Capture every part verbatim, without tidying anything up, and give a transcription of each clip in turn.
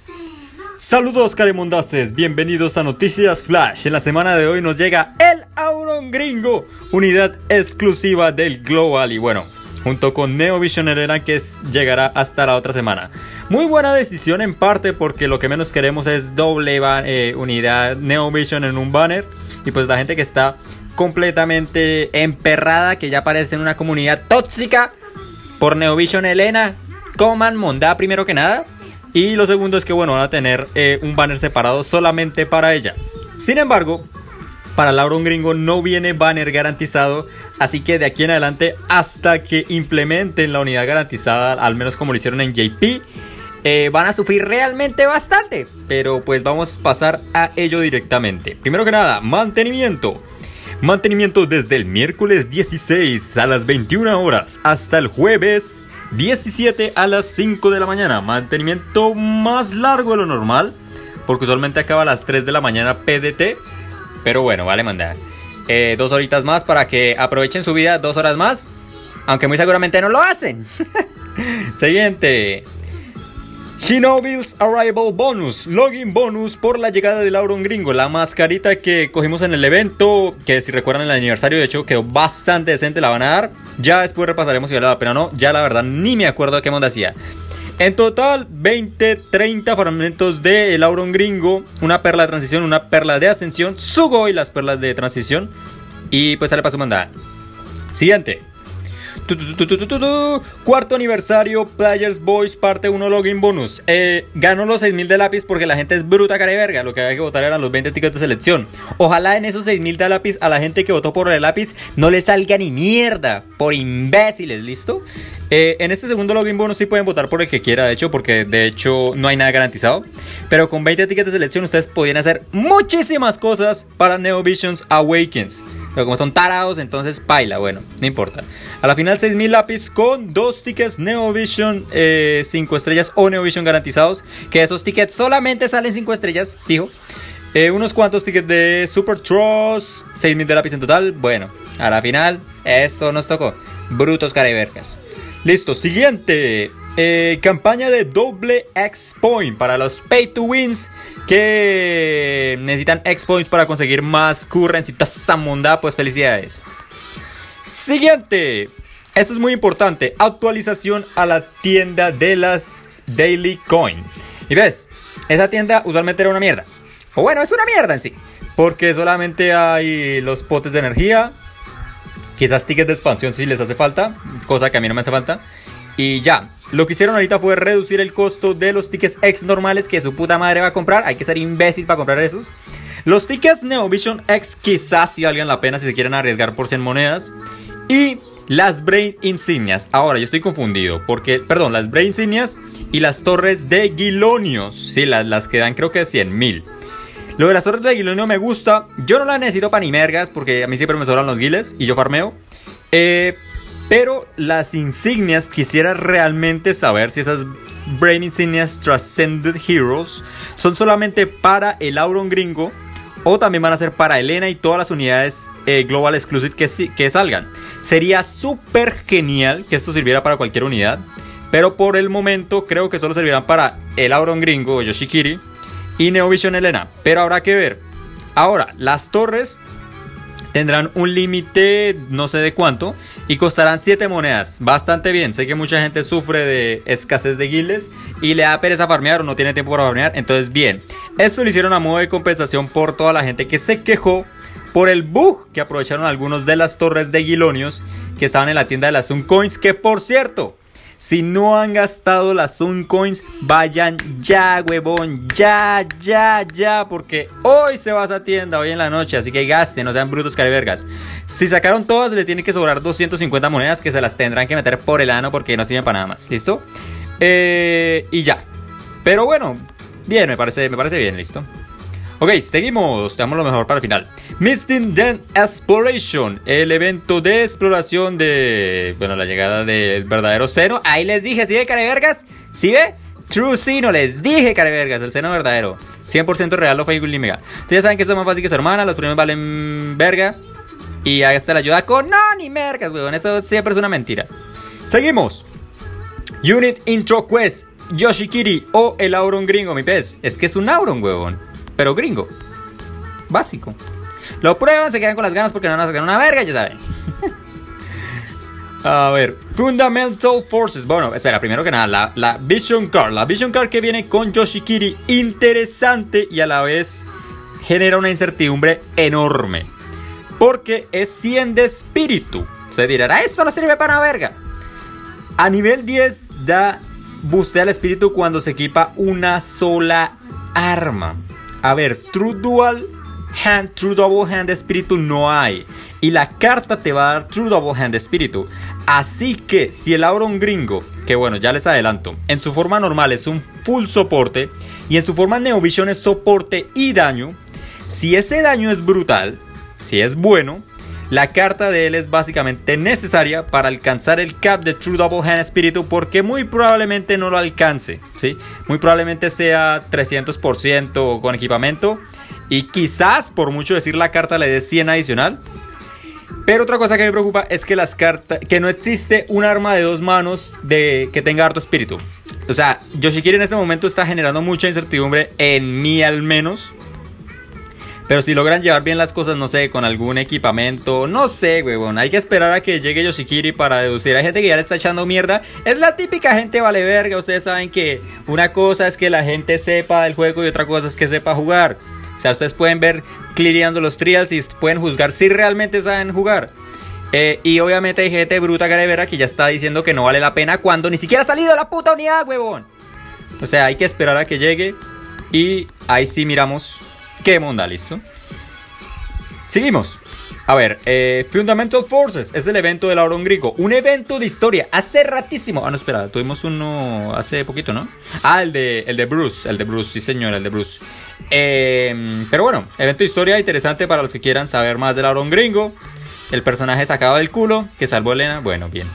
Saludos carimundaces, bienvenidos a Noticias Flash. En la semana de hoy nos llega el Auron Gringo, unidad exclusiva del Global y bueno, junto con Neovision Elena que es, llegará hasta la otra semana. Muy buena decisión en parte porque lo que menos queremos es doble eh, unidad Neovision en un banner. Y pues la gente que está completamente emperrada, que ya parece en una comunidad tóxica por Neovision Elena, coman mondá primero que nada. Y lo segundo es que bueno, van a tener eh, un banner separado solamente para ella. Sin embargo, para el Auron Gringo no viene banner garantizado, así que de aquí en adelante hasta que implementen la unidad garantizada, al menos como lo hicieron en J P, eh, van a sufrir realmente bastante. Pero pues vamos a pasar a ello directamente. Primero que nada, mantenimiento. Mantenimiento desde el miércoles dieciséis a las veintiuna horas hasta el jueves diecisiete a las cinco de la mañana. Mantenimiento más largo de lo normal, porque usualmente acaba a las tres de la mañana P D T. Pero bueno, vale mandar eh, dos horitas más para que aprovechen su vida, dos horas más. Aunque muy seguramente no lo hacen. Siguiente. Shinobi's Arrival Bonus, Login Bonus por la llegada del Auron Gringo. La mascarita que cogimos en el evento, que si recuerdan el aniversario de hecho quedó bastante decente, la van a dar. Ya después repasaremos si vale la pena o no. Ya la verdad ni me acuerdo de qué monda hacía. En total veinte, treinta fragmentos del Auron Gringo, una perla de transición, una perla de ascensión, Sugoi las perlas de transición. Y pues sale para su mandada. Siguiente. Tu, tu, tu, tu, tu, tu, tu. Cuarto aniversario Players Boys parte uno Login Bonus. eh, Ganó los seis mil de lápiz porque la gente es bruta cara de verga. Lo que había que votar eran los veinte tickets de selección. Ojalá en esos seis mil de lápiz a la gente que votó por el lápiz no le salga ni mierda. Por imbéciles, ¿listo? Eh, en este segundo Login Bonus sí pueden votar por el que quiera, de hecho, porque de hecho no hay nada garantizado. Pero con veinte tickets de selección ustedes podían hacer muchísimas cosas para Neovision's Awakens. Pero como son tarados, entonces paila, bueno, no importa. A la final seis mil lápiz con dos tickets Neovision eh, cinco estrellas o Neovision garantizados. Que esos tickets solamente salen cinco estrellas, fijo. Eh, unos cuantos tickets de Super Trust, seis mil de lápiz en total. Bueno, a la final, eso nos tocó. Brutos carevergas. Listo, siguiente. Eh, campaña de doble X-Point para los Pay to Wins que necesitan X-Points para conseguir más currency. Esa monda, pues felicidades. Siguiente. Esto es muy importante. Actualización a la tienda de las Daily Coin. Y ves, esa tienda usualmente era una mierda. O bueno, es una mierda en sí. Porque solamente hay los potes de energía. Quizás tickets de expansión si les hace falta. Cosa que a mí no me hace falta. Y ya, lo que hicieron ahorita fue reducir el costo de los tickets X normales que su puta madre va a comprar. Hay que ser imbécil para comprar esos. Los tickets Neovision X quizás sí valgan la pena si se quieren arriesgar por cien monedas. Y las Brain Insignias. Ahora, yo estoy confundido porque, perdón, las Brain Insignias y las torres de Gilonios. Sí, las, las que dan creo que cien mil. Lo de las torres de Gilonio me gusta. Yo no las necesito para ni mergas porque a mí siempre me sobran los giles y yo farmeo. Eh... Pero las insignias, quisiera realmente saber si esas Brain Insignias Transcended Heroes son solamente para el Auron Gringo o también van a ser para Elena y todas las unidades eh, Global Exclusive que, que salgan. Sería súper genial que esto sirviera para cualquier unidad, pero por el momento creo que solo servirán para el Auron Gringo, Yoshikiri y Neovision Elena. Pero habrá que ver. Ahora, las torres tendrán un límite no sé de cuánto y costarán siete monedas. Bastante bien. Sé que mucha gente sufre de escasez de guildes y le da pereza farmear o no tiene tiempo para farmear. Entonces bien, esto lo hicieron a modo de compensación por toda la gente que se quejó por el bug que aprovecharon algunos de las torres de Gilonios que estaban en la tienda de las Sun Coins. Que por cierto, si no han gastado las Sun Coins, vayan ya, huevón, ya, ya, ya, porque hoy se va a esa tienda, hoy en la noche, así que gasten, no sean brutos carevergas. Si sacaron todas, les tienen que sobrar doscientas cincuenta monedas que se las tendrán que meter por el ano porque no sirven para nada más, ¿listo? Eh, y ya. Pero bueno, bien, me parece, me parece bien, ¿listo? Ok, seguimos, damos lo mejor para el final. Misting Den Exploration, el evento de exploración de, bueno, la llegada del verdadero seno. Ahí les dije, ¿sí ve, carevergas? ¿Sí ve? True Sino, les dije, carevergas, el seno verdadero. cien por ciento real, no fake ni mega. Ustedes ya saben que esto es más fácil que su hermana, los premios valen verga. Y hasta la ayuda con no, ni mergas, weón, eso siempre es una mentira. Seguimos. Unit Intro Quest. Yoshikiri o el Auron gringo, mi pez. Es que es un Auron, huevón. Pero gringo. Básico. Lo prueban, se quedan con las ganas porque no van a sacar una verga, ya saben. A ver, Fundamental Forces. Bueno, espera, primero que nada, la, la Vision Card. La Vision Card que viene con Yoshikiri, interesante y a la vez genera una incertidumbre enorme. Porque es cien de espíritu. Se dirá, esto no sirve para una verga. A nivel diez da boostea al espíritu cuando se equipa una sola arma. A ver, True Dual Hand, True Double Hand de espíritu no hay. Y la carta te va a dar True Double Hand de espíritu. Así que si el Auron gringo, que bueno, ya les adelanto, en su forma normal es un full soporte y en su forma Neo Vision es soporte y daño, si ese daño es brutal, si es bueno, la carta de él es básicamente necesaria para alcanzar el cap de True Double Hand espíritu, porque muy probablemente no lo alcance, ¿sí? Muy probablemente sea trescientos por ciento con equipamiento y quizás, por mucho decir, la carta le dé cien adicional. Pero otra cosa que me preocupa es que las cartas, que no existe un arma de dos manos de, que tenga harto espíritu. O sea, Yoshikiri en este momento está generando mucha incertidumbre, en mí al menos. Pero si logran llevar bien las cosas, no sé, con algún equipamiento, no sé, huevón. Hay que esperar a que llegue Yoshikiri para deducir. Hay gente que ya le está echando mierda. Es la típica gente vale verga. Ustedes saben que una cosa es que la gente sepa del juego y otra cosa es que sepa jugar. O sea, ustedes pueden ver cleareando los trials y pueden juzgar si realmente saben jugar. Eh, y obviamente hay gente bruta carevera que ya está diciendo que no vale la pena cuando ni siquiera ha salido la puta unidad, huevón. O sea, hay que esperar a que llegue y ahí sí miramos qué monda, listo. Seguimos. A ver, eh, Fundamental Forces es el evento del Auron gringo. Un evento de historia. Hace ratísimo. Ah, no, espera. Tuvimos uno hace poquito, ¿no? Ah, el de, el de Bruce. El de Bruce, sí señor, el de Bruce. Eh, pero bueno, evento de historia interesante para los que quieran saber más del Auron gringo. El personaje sacado del culo que salvó a Elena. Bueno, bien.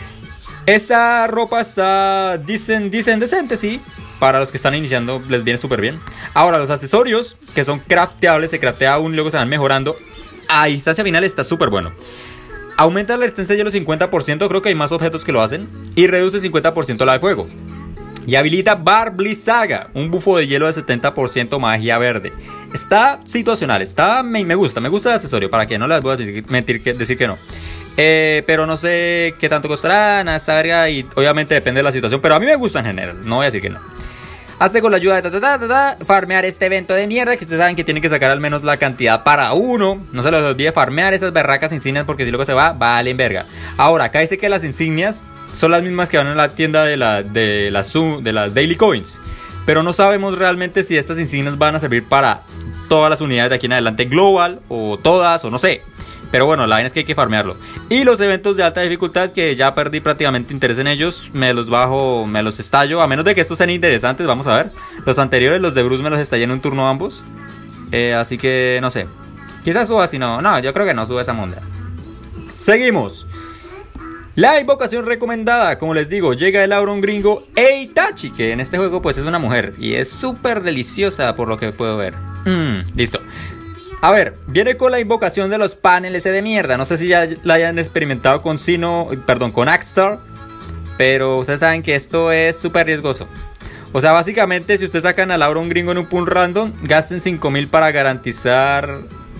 Esta ropa está dicen, dicen decente, sí. Para los que están iniciando les viene súper bien. Ahora, los accesorios que son crafteables, se craftea aún y luego se van mejorando. A distancia final está súper bueno. Aumenta la resistencia de los cincuenta por ciento, creo que hay más objetos que lo hacen. Y reduce cincuenta por ciento la de fuego. Y habilita Barblizaga, un bufo de hielo de setenta por ciento magia verde. Está situacional, está me, me gusta, me gusta el accesorio. Para que no les voy a mentir, que, decir que no. Eh, pero no sé qué tanto costará, nada, esta verga. Y obviamente depende de la situación, pero a mí me gusta en general, no voy a decir que no. Hace con la ayuda de ta, ta, ta, ta, ta, farmear este evento de mierda, que ustedes saben que tienen que sacar al menos la cantidad para uno. No se les olvide farmear esas berracas insignias, porque si luego se va, valen verga. Ahora, acá dice que las insignias son las mismas que van en la tienda de, la, de, las, de las Daily Coins. Pero no sabemos realmente si estas insignias van a servir para todas las unidades de aquí en adelante global, o todas, o no sé. Pero bueno, la vaina es que hay que farmearlo. Y los eventos de alta dificultad, que ya perdí prácticamente interés en ellos, me los bajo, me los estallo. A menos de que estos sean interesantes, vamos a ver. Los anteriores, los de Bruce, me los estallé en un turno ambos. eh, Así que no sé. Quizás suba, si no, no, yo creo que no sube esa monda. Seguimos. La invocación recomendada, como les digo, llega el Auron gringo e Itachi, que en este juego pues es una mujer. Y es súper deliciosa por lo que puedo ver. mm, Listo. A ver, viene con la invocación de los paneles de mierda. No sé si ya la hayan experimentado con Sino, perdón, con Axstar. Pero ustedes saben que esto es súper riesgoso. O sea, básicamente, si ustedes sacan al Auron gringo en un pool random, gasten cinco mil para garantizar...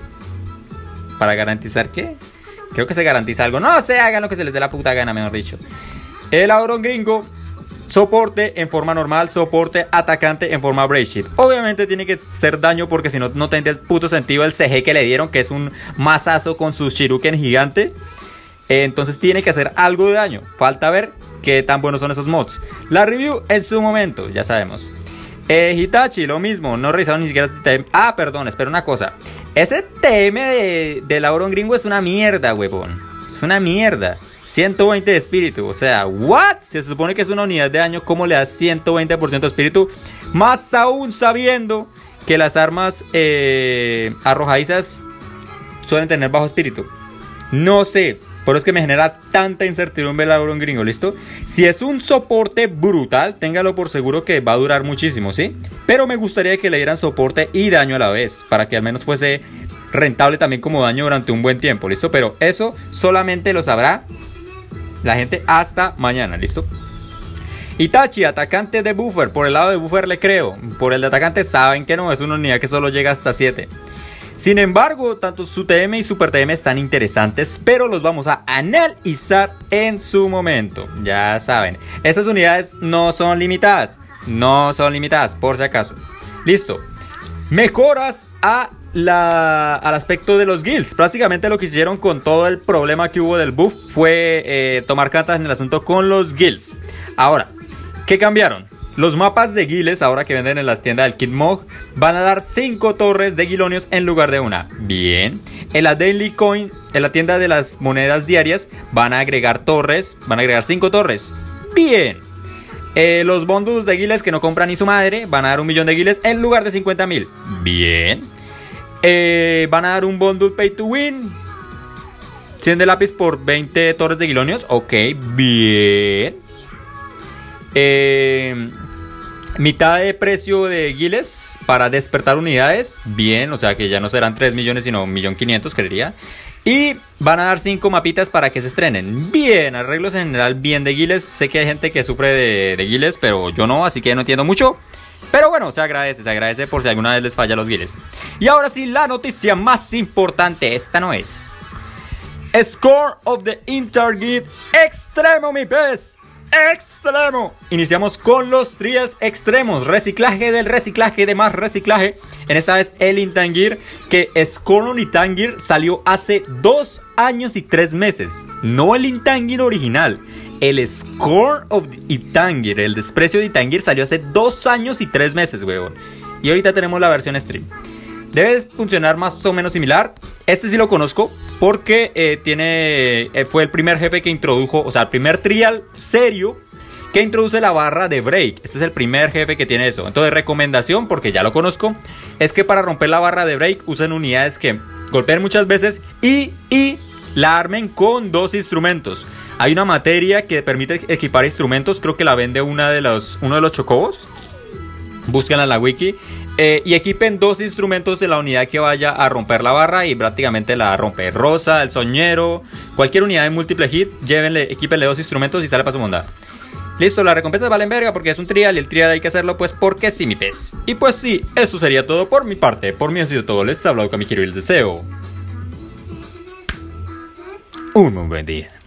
¿Para garantizar qué? Creo que se garantiza algo. No sé, hagan lo que se les dé la puta gana, mejor dicho. El Auron gringo... soporte en forma normal, soporte atacante en forma Brave Shield. Obviamente tiene que ser daño, porque si no, no tendría puto sentido el C G que le dieron, que es un mazazo con su Shuriken gigante. eh, Entonces tiene que hacer algo de daño. Falta ver qué tan buenos son esos mods. La review en su momento, ya sabemos. eh, Hitachi, lo mismo, no revisaron ni siquiera este T M. Ah, perdón, espera una cosa. Ese T M de, del Auron gringo es una mierda, huevón. Es una mierda. ciento veinte de espíritu, o sea, ¿what? Se supone que es una unidad de daño, ¿cómo le das ciento veinte por ciento de espíritu? Más aún sabiendo que las armas eh, arrojadizas suelen tener bajo espíritu. No sé, por eso es que me genera tanta incertidumbre el Auron gringo, ¿listo? Si es un soporte brutal, téngalo por seguro que va a durar muchísimo, ¿sí? Pero me gustaría que le dieran soporte y daño a la vez, para que al menos fuese rentable también como daño durante un buen tiempo, ¿listo? Pero eso solamente lo sabrá la gente hasta mañana, ¿listo? Itachi, atacante de buffer. Por el lado de buffer le creo. Por el de atacante saben que no, es una unidad que solo llega hasta siete. Sin embargo, tanto su T M y Super T M están interesantes, pero los vamos a analizar en su momento. Ya saben, estas unidades no son limitadas. No son limitadas, por si acaso. Listo. Mejoras a la, al aspecto de los guilds. Básicamente lo que hicieron con todo el problema que hubo del buff fue eh, tomar cartas en el asunto con los guilds. Ahora, ¿qué cambiaron? Los mapas de guilds, ahora que venden en la tienda del Kid Mog, van a dar cinco torres de guilonios en lugar de una. Bien. En la Daily Coin, en la tienda de las monedas diarias, van a agregar torres. Van a agregar cinco torres. Bien. Eh, los bundles de guiles que no compran ni su madre van a dar un millón de guiles en lugar de cincuenta mil. Bien. Eh, van a dar un bundle pay to win. cien de lápiz por veinte torres de guilonios. Ok, bien. Eh, mitad de precio de guiles para despertar unidades. Bien, o sea que ya no serán tres millones sino un millón quinientos, creería. Y van a dar cinco mapitas para que se estrenen. Bien, arreglos en general bien de guiles. Sé que hay gente que sufre de, de guiles, pero yo no, así que no entiendo mucho. Pero bueno, se agradece, se agradece por si alguna vez les falla los guiles. Y ahora sí, la noticia más importante, esta no es. Score of the Interguild Extremo, mi pez. Extremo. Iniciamos con los trials extremos. Reciclaje del reciclaje de más reciclaje. En esta vez el Intangir, que Score on Intangir salió hace dos años y tres meses. No el Intangir original. El Score of Intangir, el desprecio de Intangir, salió hace dos años y tres meses, huevón. Y ahorita tenemos la versión stream. Debe funcionar más o menos similar. Este sí lo conozco porque eh, tiene, eh, fue el primer jefe que introdujo, o sea, el primer trial serio que introduce la barra de break. Este es el primer jefe que tiene eso. Entonces, recomendación, porque ya lo conozco, es que para romper la barra de break usen unidades que golpeen muchas veces y, y la armen con dos instrumentos. Hay una materia que permite equipar instrumentos, creo que la vende una de los, uno de los chocobos. Búsquenla en la wiki. Eh, y equipen dos instrumentos de la unidad que vaya a romper la barra y prácticamente la rompe. Rosa, el soñero, cualquier unidad de múltiple hit, llévenle, equípenle dos instrumentos y sale para su monda. Listo, las recompensas valen verga porque es un trial y el trial hay que hacerlo pues porque sí, mi pez. Y pues sí, eso sería todo por mi parte. Por mí ha sido todo. Les ha hablado Kamihiro y les deseo un muy buen día.